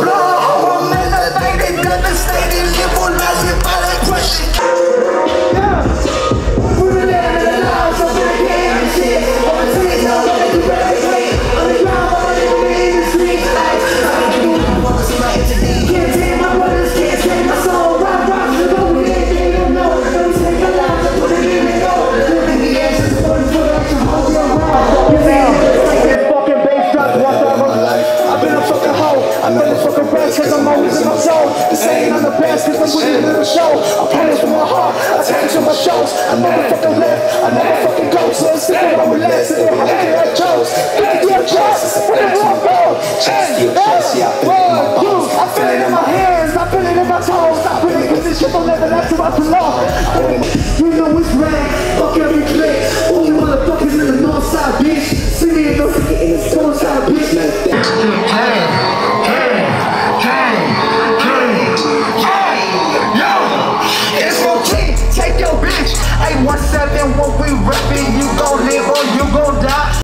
I'm elevated, devastated, live for life, live by that question. Put it in the lives of the game and shit. All the things I want to do everything. On the ground, I'm living in the streets. I can't do it, I want to see my entity. Can't take my brothers, can't take my soul. Rock, rock, you know we ain't, they don't know. Let me take my life and put it in the go. Living the answers, put it for that you hold your wrong. You see, this fucking bass drop, what's up with my life? I've been a fucking hoe. I know the fucking best, cause I'm always in my soul. The saying I'm the best, cause I'm winning in the show. I'm playing from my heart, I take to my shows. I never fucking left, I never fucking go. So I'm sticking on relax, and then I get that chose. Get your chest, put it on go. I feel it in my hands, I feel it in my toes. I feel it, cause this shit don't never last about too long. You know it's rag, fuck every click. All you motherfuckers in the north side, bitch. See me in the south side, bitch. Take your bitch. 817 when we rapping, you gon' live or you gon' die.